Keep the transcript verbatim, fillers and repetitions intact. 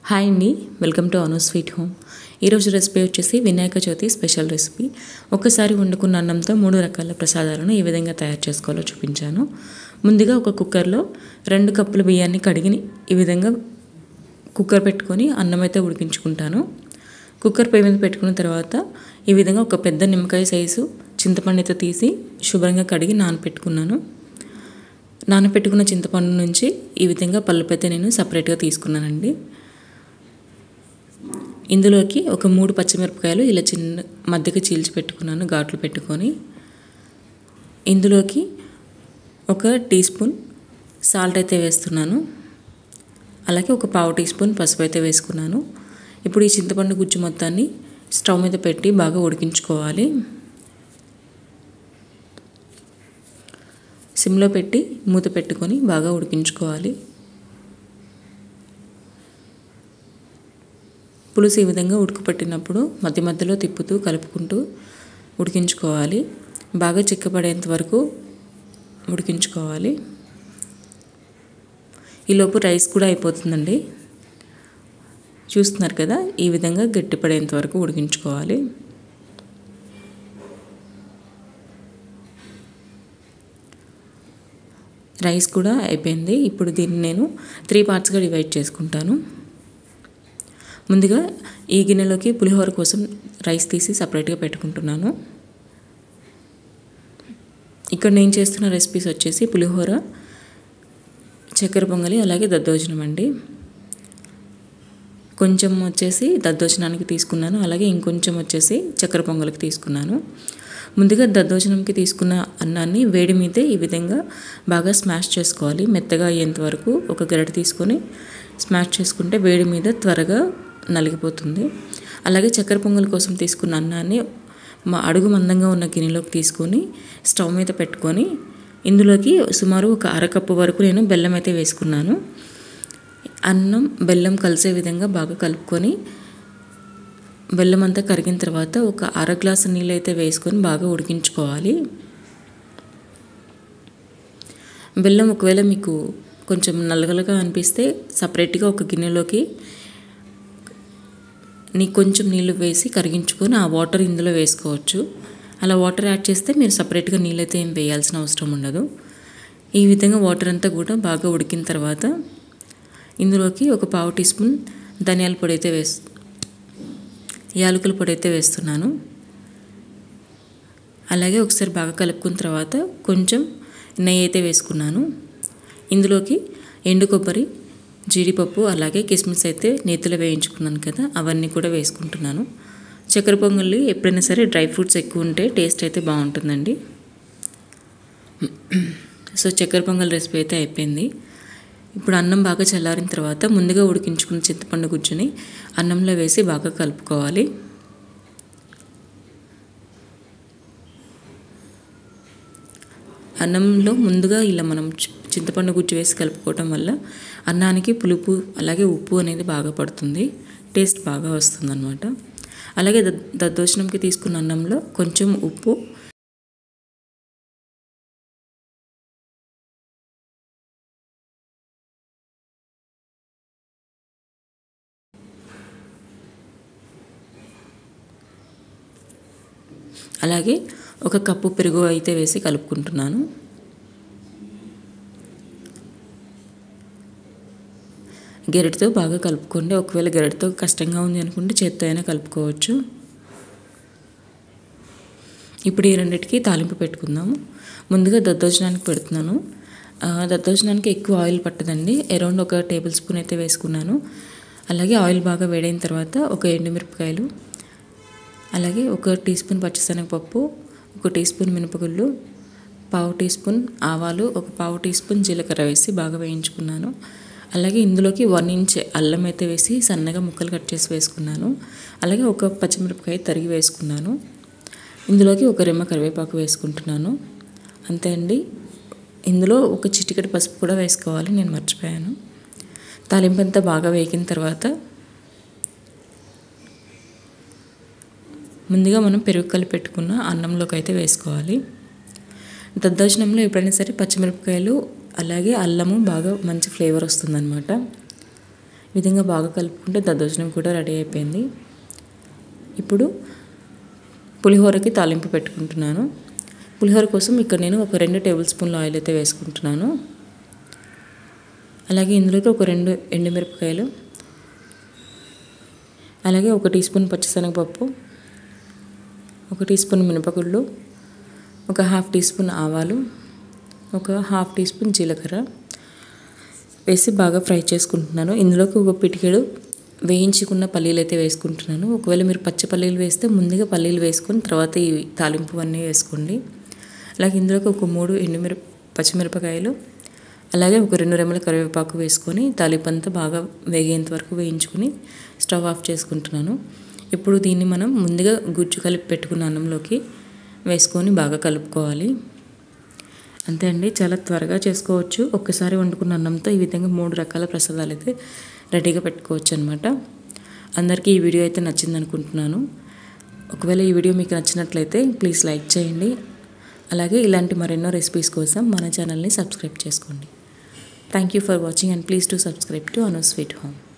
Hi అండి, welcome to Anu sweet home. ఈరోజు recipe వచ్చేసి వినాయక చవితి స్పెషల్ రెసిపీ. ఒక్కసారి వండుకున్న అన్నంతో మూడు రకాల ప్రసాదాలను ఏ విధంగా తయారు చేసుకోవాలో చూపించాను. ముందుగా ఒక కుక్కర్లో రెండు కప్పుల బియ్యాన్ని కడిగి ఈ విధంగా కుక్కర్ పెట్టుకొని అన్నం అయితే ఉడికించుకుంటాను. కుక్కర్ పొయ్యి మీద పెట్టుకున్న తర్వాత ఈ విధంగా ఒక పెద్ద నిమ్మకాయ సైజు చింతపండు అయితే తీసి శుభ్రంగా కడిగి నానపెట్టుకున్నాను. నానపెట్టుకున్న చింతపండు నుంచి ఈ విధంగా పల్పు అయితే నేను సపరేట్గా తీసుకున్నానండి. ఇందులోకి ఒక మూడు పచ్చిమిరపకాయలు ఇలా చిన్న మధ్యకి చీల్చి పెట్టుకున్నాను, ఘాట్లు పెట్టుకొని. ఇందులోకి ఒక టీ స్పూన్ సాల్ట్ అయితే వేస్తున్నాను. అలాగే ఒక పావు టీ స్పూన్ పసుపు అయితే వేసుకున్నాను. ఇప్పుడు ఈ చింతపండు గుజ్జు మొత్తాన్ని స్టవ్ మీద పెట్టి బాగా ఉడికించుకోవాలి. సిమ్లో పెట్టి మూత పెట్టుకొని బాగా ఉడికించుకోవాలి. పులుసు ఈ విధంగా ఉడకపట్టినప్పుడు మధ్య మధ్యలో తిప్పుతూ కలుపుకుంటూ ఉడికించుకోవాలి. బాగా చిక్కపడేంత వరకు ఉడికించుకోవాలి. ఈలోపు రైస్ కూడా అయిపోతుందండి. చూస్తున్నారు కదా, ఈ విధంగా గట్టిపడేంత వరకు ఉడికించుకోవాలి. రైస్ కూడా అయిపోయింది. ఇప్పుడు దీన్ని నేను త్రీ పార్ట్స్గా డివైడ్ చేసుకుంటాను. ముందుగా ఈ గిన్నెలోకి పులిహోర కోసం రైస్ తీసి సపరేట్గా పెట్టుకుంటున్నాను. ఇక్కడ నేను చేస్తున్న రెసిపీస్ వచ్చేసి పులిహోర, చక్కెర పొంగలి, అలాగే దద్దోజనం అండి. కొంచెం వచ్చేసి దద్దోజనానికి తీసుకున్నాను, అలాగే ఇంకొంచెం వచ్చేసి చక్కెర పొంగలికి తీసుకున్నాను. ముందుగా దద్దోజనంకి తీసుకున్న అన్నాన్ని వేడి మీదే ఈ విధంగా బాగా స్మాష్ చేసుకోవాలి. మెత్తగా అయ్యేంత వరకు ఒక గరిట తీసుకొని స్మాష్ చేసుకుంటే వేడి మీద త్వరగా నలిగిపోతుంది. అలాగే చక్కెర పొంగల్ కోసం తీసుకున్న అన్నాన్ని మా అడుగు మందంగా ఉన్న గిన్నెలోకి తీసుకొని స్టవ్ మీద పెట్టుకొని ఇందులోకి సుమారు ఒక అరకప్పు వరకు నేను బెల్లం అయితే వేసుకున్నాను. అన్నం బెల్లం కలిసే విధంగా బాగా కలుపుకొని బెల్లం అంతా కరిగిన తర్వాత ఒక అర గ్లాసు నీళ్ళు అయితే వేసుకొని బాగా ఉడికించుకోవాలి. బెల్లం ఒకవేళ మీకు కొంచెం నల్లగలగా అనిపిస్తే సపరేట్గా ఒక గిన్నెలోకి నీ కొంచెం నీళ్ళు వేసి కరిగించుకొని ఆ వాటర్ ఇందులో వేసుకోవచ్చు. అలా వాటర్ యాడ్ చేస్తే మీరు సపరేట్గా నీళ్ళు అయితే ఏం వేయాల్సిన అవసరం ఉండదు. ఈ విధంగా వాటర్ అంతా కూడా బాగా ఉడికిన తర్వాత ఇందులోకి ఒక పావు టీ స్పూన్ ధనియాల పొడి అయితే వేస్ యాలకుల పొడి అయితే వేస్తున్నాను. అలాగే ఒకసారి బాగా కలుపుకున్న తర్వాత కొంచెం నెయ్యి అయితే వేసుకున్నాను. ఇందులోకి ఎండు కొబ్బరి, జీడిపప్పు, అలాగే కిస్మిస్ అయితే నేతిలో వేయించుకున్నాను కదా, అవన్నీ కూడా వేసుకుంటున్నాను. చక్కెర పొంగలి ఎప్పుడైనా సరే డ్రై ఫ్రూట్స్ ఎక్కువ ఉంటే టేస్ట్ అయితే బాగుంటుందండి. సో చక్కెర పొంగల్ రెసిపీ అయితే అయిపోయింది. ఇప్పుడు అన్నం బాగా చల్లారిన తర్వాత ముందుగా ఉడికించుకున్న చింతపండు గుజ్జుని అన్నంలో వేసి బాగా కలుపుకోవాలి. అన్నంలో ముందుగా ఇలా మనం చింతపండు గుజ్జు వేసి కలుపుకోవటం వల్ల అన్నానికి పులుపు అలాగే ఉప్పు అనేది బాగా పడుతుంది, టేస్ట్ బాగా వస్తుంది అన్నమాట. అలాగే ద దద్దోజనంకి తీసుకున్న అన్నంలో కొంచెం ఉప్పు, అలాగే ఒక కప్పు పెరుగు అయితే వేసి కలుపుకుంటున్నాను. గెరటితో బాగా కలుపుకోండి. ఒకవేళ గెరటితో కష్టంగా ఉంది అనుకుంటే చేత్తో అయినా కలుపుకోవచ్చు. ఇప్పుడు ఈ రెండింటికి తాలింపు పెట్టుకుందాము. ముందుగా దద్దోజనానికి పెడుతున్నాను. దద్దోజనానికి ఎక్కువ ఆయిల్ పట్టదండి, అరౌండ్ ఒక టేబుల్ స్పూన్ అయితే వేసుకున్నాను. అలాగే ఆయిల్ బాగా వేడైన తర్వాత ఒక ఎండుమిరపకాయలు, అలాగే ఒక టీ స్పూన్ పచ్చిశనగపప్పు, ఒక టీ స్పూన్ మినపగుళ్ళు, పావు టీ స్పూన్ ఆవాలు, ఒక పావు టీ స్పూన్ జీలకర్ర వేసి బాగా వేయించుకున్నాను. అలాగే ఇందులోకి వన్ ఇంచ్ అల్లం అయితే వేసి సన్నగా ముక్కలు కట్ చేసి వేసుకున్నాను. అలాగే ఒక పచ్చిమిరపకాయ తరిగి వేసుకున్నాను. ఇందులోకి ఒక రెమ్మ కరివేపాకు వేసుకుంటున్నాను. అంతే అండి. ఇందులో ఒక చిటికెడు పసుపు కూడా వేసుకోవాలి, నేను మర్చిపోయాను. తాలింపు అంతా బాగా వేగిన తర్వాత ముందుగా మనం పెరుగు కలిపి పెట్టుకున్న అన్నంలోకి అయితే వేసుకోవాలి. దద్దోజనంలో ఎప్పుడైనా సరే పచ్చిమిరపకాయలు అలాగే అల్లము బాగా మంచి ఫ్లేవర్ వస్తుందన్నమాట. ఈ విధంగా బాగా కలుపుకుంటే దద్దోజనం కూడా రెడీ అయిపోయింది. ఇప్పుడు పులిహోరకి తాలింపు పెట్టుకుంటున్నాను. పులిహోర కోసం ఇక్కడ నేను ఒక రెండు టేబుల్ స్పూన్ల ఆయిల్ అయితే వేసుకుంటున్నాను. అలాగే ఇందులోకి ఒక రెండు ఎండుమిరపకాయలు, అలాగే ఒక టీ స్పూన్ పచ్చిశనగపప్పు, ఒక టీ స్పూన్ మినపగుళ్ళు, ఒక హాఫ్ టీ స్పూన్ ఆవాలు, ఒక హాఫ్ టీ స్పూన్ జీలకర్ర వేసి బాగా ఫ్రై చేసుకుంటున్నాను. ఇందులోకి ఒక పిటికెడు వేయించుకున్న పల్లీలు అయితే వేసుకుంటున్నాను. ఒకవేళ మీరు పచ్చి పల్లీలు వేస్తే ముందుగా పల్లీలు వేసుకొని తర్వాత ఈ తాలింపు అన్నీ వేసుకోండి. అలాగే ఇందులోకి ఒక మూడు ఎండుమిరప పచ్చిమిరపకాయలు, అలాగే ఒక రెండు రెమ్మల కరివేపాకు వేసుకొని తాలింపు అంతా బాగా వేగేంత వరకు వేయించుకొని స్టవ్ ఆఫ్ చేసుకుంటున్నాను. ఇప్పుడు దీన్ని మనం ముందుగా గుజ్జు కలిపి పెట్టుకున్న అన్నంలోకి వేసుకొని బాగా కలుపుకోవాలి. అంతే అండి, చాలా త్వరగా చేసుకోవచ్చు. ఒక్కసారి వండుకున్న అన్నంతో ఈ విధంగా మూడు రకాల ప్రసాదాలు అయితే రెడీగా పెట్టుకోవచ్చు అనమాట. అందరికీ ఈ వీడియో అయితే నచ్చింది అనుకుంటున్నాను. ఒకవేళ ఈ వీడియో మీకు నచ్చినట్లయితే ప్లీజ్ లైక్ చేయండి. అలాగే ఇలాంటి మరెన్నో రెసిపీస్ కోసం మన ఛానల్ని సబ్స్క్రైబ్ చేసుకోండి. Thank you for watching and please to subscribe to Anu's sweet home.